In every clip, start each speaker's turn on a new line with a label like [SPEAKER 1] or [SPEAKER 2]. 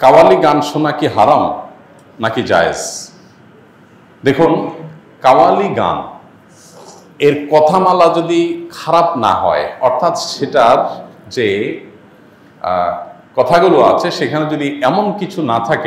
[SPEAKER 1] কাওয়ালি গান শোনা কি হারাম নাকি জায়েজ? দেখুন, কাওয়ালি গান এর কথামালা যদি খারাপ না হয়, অর্থাৎ সেটার যে কথাগুলো আছে সেখানে যদি এমন কিছু না থাকে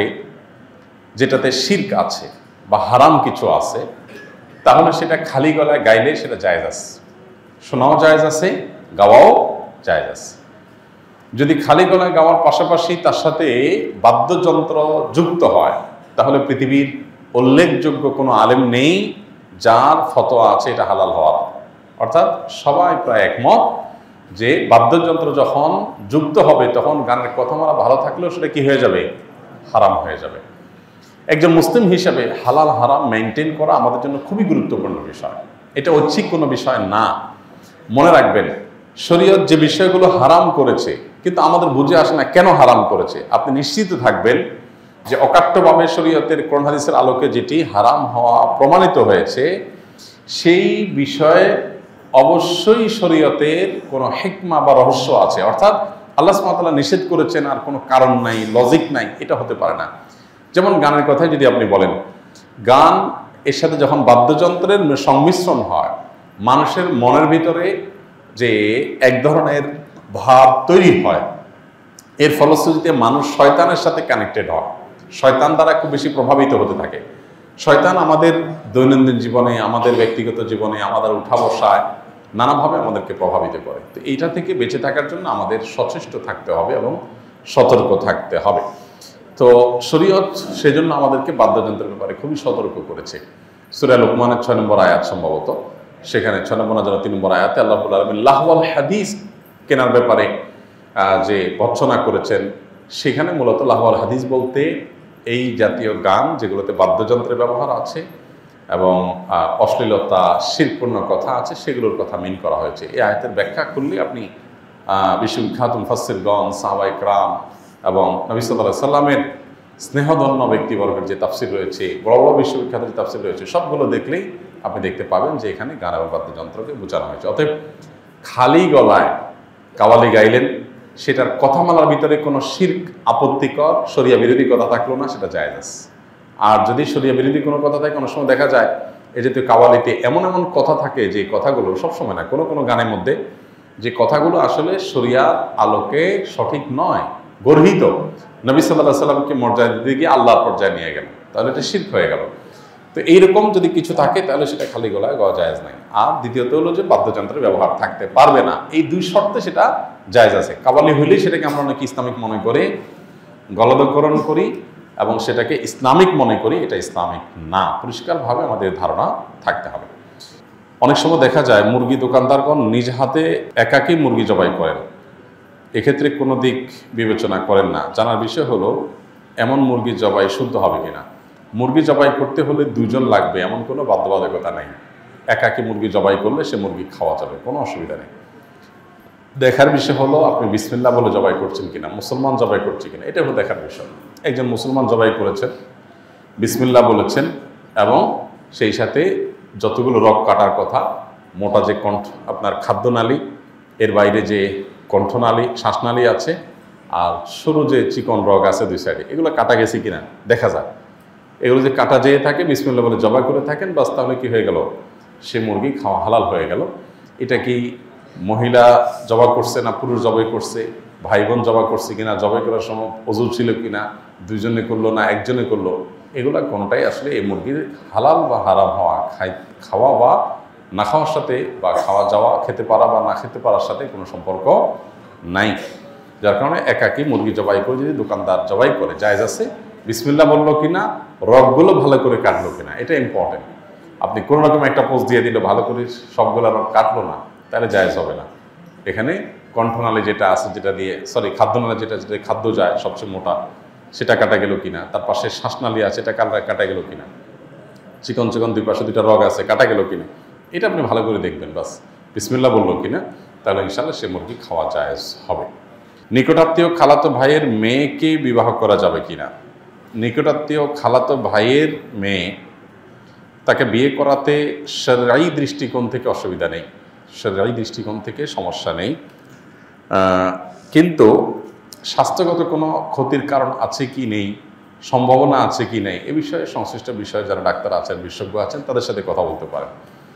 [SPEAKER 1] যেটাতে শিরক আছে বা হারাম কিছু আছে, তাহলে সেটা খালি গলায় গাইলে সেটা জায়েজ আছে, শোনাও জায়েজ আছে, গাওয়াও জায়েজ আছে। যদি খালি গলায় গাওয়ার পাশাপাশি তার সাথে বাদ্যযন্ত্র যুক্ত হয়, তাহলে পৃথিবীর উল্লেখযোগ্য কোনো আলেম নেই যার ফতোয়া আছে এটা হালাল হওয়ার। অর্থাৎ সবাই প্রায় একমত যে বাদ্যযন্ত্র যখন যুক্ত হবে তখন গানের কথামালা ভালো থাকলেও সেটা কি হয়ে যাবে? হারাম হয়ে যাবে। একজন মুসলিম হিসাবে হালাল হারাম মেনটেন করা আমাদের জন্য খুবই গুরুত্বপূর্ণ বিষয়। এটা ঐচ্ছিক কোনো বিষয় না। মনে রাখবেন, শরীয়ত যে বিষয়গুলো হারাম করেছে কিন্তু আমাদের বুঝে আসে না কেন হারাম করেছে, আপনি নিশ্চিত থাকবেন যে অকাট্যভাবে শরীয়তের কোরআন হাদিসের আলোকে যেটি হারাম হওয়া প্রমাণিত হয়েছে সেই বিষয়ে অবশ্যই শরীয়তের কোনো হিকমা বা রহস্য আছে। অর্থাৎ আল্লাহ সুবহানাহু ওয়া তাআলা নিষেধ করেছেন আর কোনো কারণ নাই, লজিক নাই, এটা হতে পারে না। যেমন গানের কথাই যদি আপনি বলেন, গান এর সাথে যখন বাদ্যযন্ত্রের সংমিশ্রণ হয়, মানুষের মনের ভিতরে যে এক ধরনের ভাব তৈরি হয়, এর ফলশ্রুতিতে মানুষ শয়তানের সাথে কানেক্টেড হয়, শয়তান দ্বারা খুব বেশি প্রভাবিত হতে থাকে। শয়তান আমাদের দৈনন্দিন জীবনে, আমাদের ব্যক্তিগত জীবনে, আমাদের উঠা বসায় নানাভাবে আমাদেরকে প্রভাবিত করে। তো এইটা থেকে বেঁচে থাকার জন্য আমাদের সচেষ্ট থাকতে হবে এবং সতর্ক থাকতে হবে। তো শরীয়ত সেজন্য আমাদেরকে বাদ্যযন্ত্রের ব্যাপারে খুবই সতর্ক করেছে। সূরা লোকমানের 6 নম্বর আয়াত সম্ভবত, সেখানে 6 নম্বর না 3 নম্বর আয়াতে আল্লাহ রাব্বুল আলামিন লাহওয়াল হাদিস কেনার ব্যাপারে যে ভর্ৎসনা করেছেন, সেখানে মূলত লাহওয়াল হাদিস বলতে এই জাতীয় গান যেগুলোতে বাদ্যযন্ত্রের ব্যবহার আছে এবং অশ্লীলতা, শিরকপূর্ণ কথা আছে, সেগুলোর কথা মিন করা হয়েছে। এই আয়াতের ব্যাখ্যা করলে আপনি বিশ্ববিখ্যাত মুফাসসিরগণ, সাহাবায়ে কেরাম এবং নবী সাল্লাল্লাহু আলাইহি সাল্লামের স্নেহধন্য ব্যক্তিবর্গের যে তাফসির রয়েছে, বড় বড় বিশ্ববিখ্যাত যে তাফসির রয়েছে, সবগুলো দেখলেই আপনি দেখতে পাবেন যে এখানে গান এবং বাদ্যযন্ত্রকে বোঝানো হয়েছে। অতএব খালি গলায় কাওয়ালি গাইলেন, সেটার কথামালার ভিতরে কোনো শিরক, আপত্তিকর, শরিয়া বিরোধী কথা থাকলো না, সেটা জায়েজ আছে। আর যদি শরিয়া বিরোধী কোনো কথা থাকে, কোনো সময় দেখা যায় এই জাতীয় কাওয়ালিতে এমন এমন কথা থাকে যে কথাগুলো সবসময় না, কোনো কোনো গানের মধ্যে যে কথাগুলো আসলে শরিয়ার আলোকে সঠিক নয়, গর্হিত, নবী সাল্লাল্লাহু আলাইহি সাল্লামকে মর্যাদা দিতে গিয়ে আল্লাহর পর্যায়ে নিয়ে গেল, তাহলে এটা শিরক হয়ে গেল। তো এইরকম যদি কিছু থাকে তাহলে সেটা খালি গলায় গাওয়া জায়েজ নাই। আর দ্বিতীয়ত হলো যে বাদ্যযন্ত্রের ব্যবহার থাকতে পারবে না, এই দুই শর্তে সেটা জায়েজ আছে। কাওয়ালি হইলেই সেটাকে আমরা অনেকে ইসলামিক মনে করে গলদকরণ করি এবং সেটাকে ইসলামিক মনে করি, এটা ইসলামিক না। পরিষ্কারভাবে আমাদের ধারণা থাকতে হবে। অনেক সময় দেখা যায় মুরগি দোকানদারগণ নিজ হাতে একাকী মুরগি জবাই করেন, এক্ষেত্রে কোনো দিক বিবেচনা করেন না। জানার বিষয় হলো এমন মুরগি জবাই শুদ্ধ হবে কিনা। মুরগি জবাই করতে হলে দুজন লাগবে এমন কোনো বাধ্যবাধকতা নেই। একাকী মুরগি জবাই করলে সে মুরগি খাওয়া যাবে, কোনো অসুবিধা নেই। দেখার বিষয় হলো আপনি বিসমিল্লাহ বলে জবাই করছেন কিনা, মুসলমান জবাই করছে কিনা, এটা হলো দেখার বিষয়। একজন মুসলমান জবাই করেছেন, বিসমিল্লাহ বলেছেন এবং সেই সাথে যতগুলো রগ কাটার কথা, মোটা যে আপনার খাদ্যনালী, এর বাইরে যে কণ্ঠনালী, শ্বাসনালী আছে, আর সরু যে চিকন রগ আছে দুই সাইডে, এগুলো কাটা গেছে কিনা দেখা যায়। এগুলো যে কাটা যেয়ে থাকে, বিসমিল্লাহ বলে জবাই করে থাকেন, বাস তাহলে কি হয়ে গেল, সে মুরগি খাওয়া হালাল হয়ে গেল। এটা কি মহিলা জবাই করছে না পুরুষ জবাই করছে, ভাই বোন জবাই করছে কিনা, জবাই করার সময় ওযু ছিল কিনা, দুইজনে করলো না একজনে করলো, এগুলা কোনোটাই আসলে এই মুরগির হালাল বা হারাম হওয়া, খাওয়া বা না খাওয়ার সাথে, বা খাওয়া যাওয়া, খেতে পারা বা না খেতে পারার সাথে কোনো সম্পর্ক নাই। যার কারণে একাকী মুরগি জবাই করে যদি দোকানদার জবাই করে, জায়েজ আছে। বিসমিল্লাহ বললো কিনা, রগগুলো ভালো করে কাটলো কিনা, এটা ইম্পর্টেন্ট। আপনি কোনো রকম একটা পোস্ট দিয়ে দিল, ভালো করে সবগুলো রগ কাটলো না, তাহলে জায়েজ হবে না। এখানে কণ্ঠনালী যেটা আছে, যেটা দিয়ে খাদ্যনালী যেটা খাদ্য যায় সবচেয়ে মোটা, সেটা কাটা গেল কিনা, তার পাশে শ্বাসনালী আছে, এটা কাটা গেল কিনা, চিকন চিকন দুই পাশে দুইটা রগ আছে, কাটা গেল কিনা, এটা আপনি ভালো করে দেখবেন। বাস বিসমিল্লাহ বললো কিনা, তাহলে ইনশাআল্লাহ সে মুরগি খাওয়া জায়েজ হবে। নিকটাত্মীয় খালাতো ভাইয়ের মেয়েকে বিবাহ করা যাবে কিনা। নিকটাত্মীয় খালাতো ভাইয়ের মেয়ে, তাকে বিয়ে করাতে শরঈ দৃষ্টিকোণ থেকে অসুবিধা নেই, শরঈ দৃষ্টিকোণ থেকে সমস্যা নেই, কিন্তু স্বাস্থ্যগত কোনো ক্ষতির কারণ আছে কি নেই, সম্ভাবনা আছে কি নেই, এ বিষয়ে সংশ্লিষ্ট বিষয়ে যারা ডাক্তার আছেন, বিশেষজ্ঞ আছেন, তাদের সাথে কথা বলতে পারেন।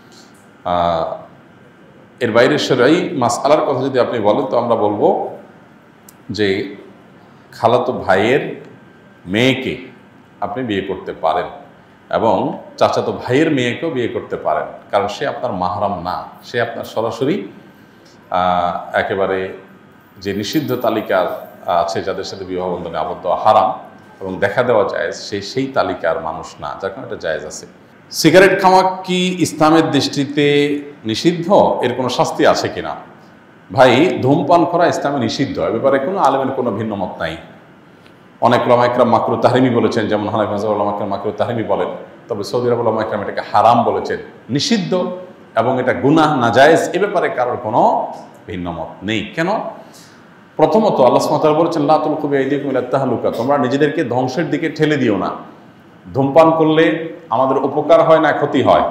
[SPEAKER 1] এর বাইরে সেরাই মাসআলার কথা যদি আপনি বলেন, তো আমরা বলবো যে খালাতো ভাইয়ের মেয়েকে আপনি বিয়ে করতে পারেন এবং চাচাতো ভাইয়ের মেয়েকেও বিয়ে করতে পারেন, কারণ সে আপনার মাহরাম না, সে আপনার সরাসরি একেবারে যে নিষিদ্ধ তালিকার আছে যাদের সাথে বিবাহ বন্ধনে আবদ্ধ হারাম এবং দেখা দেওয়া জায়েজ, সেই তালিকার মানুষ না, যার কারণে এটা জায়েজ আছে। সিগারেট খাওয়া কি ইসলামের দৃষ্টিতে নিষিদ্ধ? এর কোনো শাস্তি আছে কিনা? ভাই, ধূমপান করা ইসলামে নিষিদ্ধ, এ ব্যাপারে কোনো আলেমের কোনো ভিন্ন মত নাই। অনেক ওলামা ইকরাম মাকরুহ তাহরিমি বলেছেন, যেমন হানাফি মাযহাবের ওলামা ইকরাম মাকরুহ তাহরিমি বলেন, তবে সৌদি আরবের ওলামা ইকরাম এটাকে হারাম বলেছেন, নিষিদ্ধ এবং এটা গুনাহ নাজায়েজ, এ ব্যাপারে কারোর কোনো ভিন্ন মত নেই। কেন? প্রথমত আল্লাহ সুবহানাহু ওয়া তাআলা বলেছেন, লা তুলকু বিআইদিকুম ইলা তাহলুকা, তোমরা নিজেদেরকে ধ্বংসের দিকে ঠেলে দিও না। ধূমপান করলে আমাদের উপকার হয় না ক্ষতি হয়?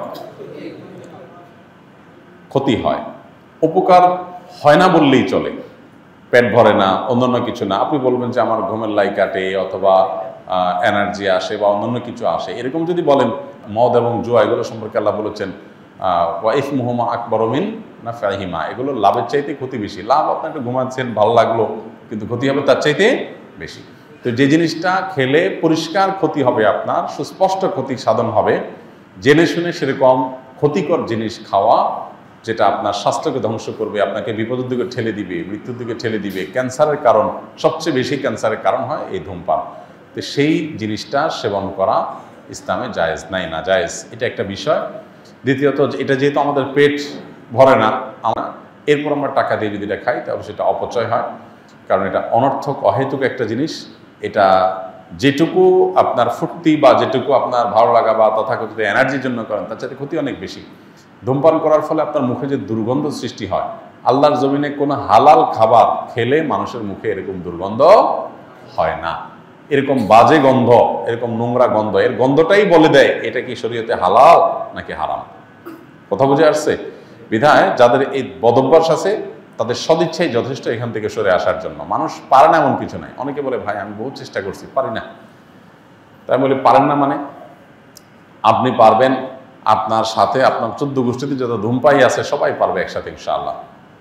[SPEAKER 1] ক্ষতি হয়। উপকার হয় না বললেই চলে, পেট ভরে না, অন্যান্য কিছু না। আপনি বলবেন যে আমার ঘুমের লাই কাটে অথবা এনার্জি আসে বা অন্যান্য কিছু আসে, এরকম যদি বলেন, মদ এবং জুয়া এগুলো সম্পর্কে আল্লাহ বলেছেন ওয়া ইসমুহুমা আকবারু মিন নাফইহিমা, এগুলো লাভের চাইতে ক্ষতি বেশি। লাভ আপনি একটু ঘুমাচ্ছেন, ভালো লাগলো, কিন্তু ক্ষতি হবে তার চাইতে বেশি। তো যে জিনিসটা খেলে পরিষ্কার ক্ষতি হবে, আপনার সুস্পষ্ট ক্ষতি সাধন হবে, জেনে শুনে সেরকম ক্ষতিকর জিনিস খাওয়া, যেটা আপনার স্বাস্থ্যকে ধ্বংস করবে, আপনাকে বিপদের দিকে ঠেলে দিবে, মৃত্যুর দিকে ঠেলে দিবে, ক্যান্সারের কারণ, সবচেয়ে বেশি ক্যান্সারের কারণ হয় এই ধূমপান। তো সেই জিনিসটা সেবন করা ইসলামে জায়েজ নাই, না জায়েজ, এটা একটা বিষয়। দ্বিতীয়ত, এটা যেহেতু আমাদের পেট ভরে না, এরপর আমরা টাকা দিয়ে যদি এটা খাই, তাহলে সেটা অপচয় হয়, কারণ এটা অনর্থক অহেতুক একটা জিনিস। এটা যেটুকু আপনার ফুর্তি বা যেটুকু আপনার ভালো লাগা বা তথাকথিত এনার্জির জন্য করেন, তার চাইতে ক্ষতি অনেক বেশি। ধূমপান করার ফলে আপনার মুখে যে দুর্গন্ধ সৃষ্টি হয়, আল্লাহর জমিনে কোনো হালাল খাবার খেলে মানুষের মুখে এরকম দুর্গন্ধ হয় না। এরকম বাজে গন্ধ, এরকম নোংরা গন্ধ, এর গন্ধটাই বলে দেয় এটা কি শরীয়তে হালাল নাকি হারাম। কথা বুঝে আসছে? বিধায় যাদের এই বদভ্যাস আছে, তাদের সদিচ্ছাই যথেষ্ট এখান থেকে সরে আসার জন্য। মানুষ পারে না এমন কিছু নাই। অনেকে বলে, ভাই আমি বহু চেষ্টা করছি, পারি না। তাই বলে পারেন না মানে? আপনি পারবেন, আপনার সাথে আপনার 14 গোষ্ঠীতে যত ধূমপাই আছে সবাই পারবে একসাথে ইনশাআল্লাহ।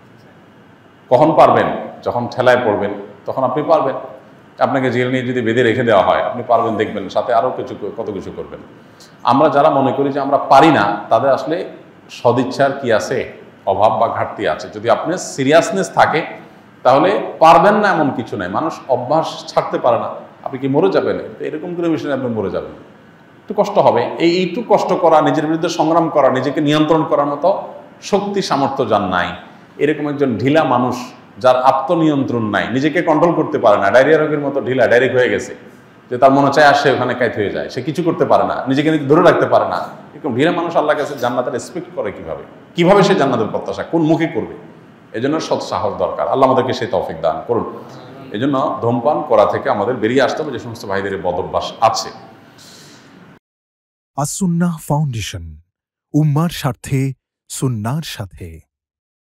[SPEAKER 1] কখন পারবেন? যখন ঠেলায় পড়বেন, তখন আপনি পারবেন। আপনাকে জেল নিয়ে যদি বেঁধে রেখে দেওয়া হয়, আপনি পারবেন, দেখবেন সাথে আরও কত কিছু করবেন। আমরা যারা মনে করি যে আমরা পারি না, তাদের আসলে সদিচ্ছার কি আছে, অভাব বা ঘাটতি আছে। যদি আপনার সিরিয়াসনেস থাকে, তাহলে পারবেন না এমন কিছু নাই। মানুষ অভ্যাস ছাড়তে পারে না। আপনি কি মরে যাবেন? এরকম করে বিষয়ে আপনি মরে যাবেন, একটু কষ্ট হবে। এইটুকু কষ্ট করা, নিজের বিরুদ্ধে সংগ্রাম করা, নিজেকে নিয়ন্ত্রণ করার মতো শক্তি সামর্থ্য যার নাই, এরকম একজন ঢিলা মানুষ, যার আত্মনিয়ন্ত্রণ নাই, নিজেকে কন্ট্রোল করতে পারে না, ডায়রিয়া রোগের মতো ঢিলা, ডাইরেক্ট হয়ে গেছে, যে তার মনে চায় আসে ওখানে কাইত হয়ে যায়, সে কিছু করতে পারে না, নিজেকে ধরে রাখতে পারে না, এরকম ঢিলা মানুষ আল্লাহর কাছে জান্নাতের এক্সপেক্ট করে কিভাবে সে জান্নাতের প্রত্যাশা কোন মুখে করবে? এজন্য সৎ সাহস দরকার। আল্লাহ আমাদেরকে সেই তৌফিক দান করুন। এজন্য ধূমপান করা থেকে আমাদের বেরিয়ে আসতে হবে, যে সমস্ত ভাইদের বদভ্যাস আছে।
[SPEAKER 2] আস-সুন্নাহ ফাউন্ডেশন, উম্মার স্বার্থে সুন্নাহর সাথে।